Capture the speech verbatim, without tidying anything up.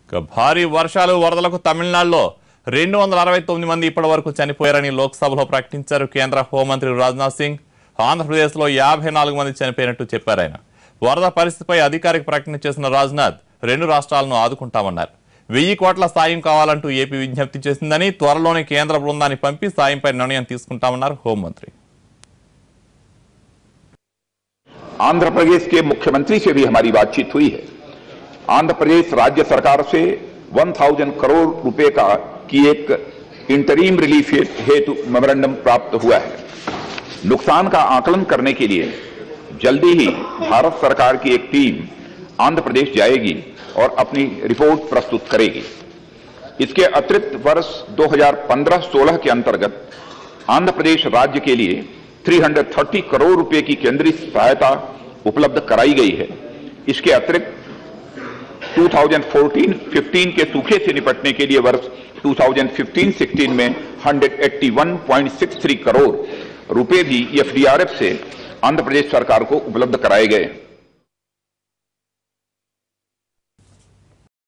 భారీ వర్షాలు వరదలకు తమిళనాడులో రెండు వందల అరవై తొమ్మిది మంది ఇప్పటి వరకు చనిపోయారని లోక్సభలో ప్రకటించారు కేంద్ర హోంమంత్రి రాజ్నాథ్ సింగ్. ఆంధ్రప్రదేశ్లో యాభై నాలుగు మంది చనిపోయినట్టు చెప్పారు ఆయన. వరద పరిస్థితిపై అధికారిక ప్రకటన చేసిన రాజ్నాథ్ రెండు రాష్ట్రాలను ఆదుకుంటామన్నారు. వెయ్యి కోట్ల సాయం కావాలంటూ ఏపీ విజ్ఞప్తి చేసిందని, త్వరలోనే కేంద్ర బృందాన్ని పంపి సాయంపై నిర్ణయం తీసుకుంటామన్నారు హోంమంత్రి. आंध्र प्रदेश के मुख्यमंत्री से भी हमारी बातचीत हुई है. आंध्र प्रदेश राज्य सरकार से एक हज़ार करोड़ रुपए का की एक इंटरीम रिलीफ हेतु मेमोरेंडम प्राप्त हुआ है. नुकसान का आकलन करने के लिए जल्दी ही भारत सरकार की एक टीम आंध्र प्रदेश जाएगी और अपनी रिपोर्ट प्रस्तुत करेगी. इसके अतिरिक्त वर्ष दो हज़ार पंद्रह सोलह के अंतर्गत आंध्र प्रदेश राज्य के लिए तीन सौ तीस करोड़ रुपए की केंद्रीय सहायता उपलब्ध कराई गई है. इसके अतिरिक्त दो हज़ार चौदह पंद्रह के सूखे से निपटने के लिए वर्ष दो हज़ार पंद्रह सोलह में एक सौ इक्यासी पॉइंट छह तीन करोड़ रुपए भी एफ डी आर एफ से आंध्र प्रदेश सरकार को उपलब्ध कराए गए.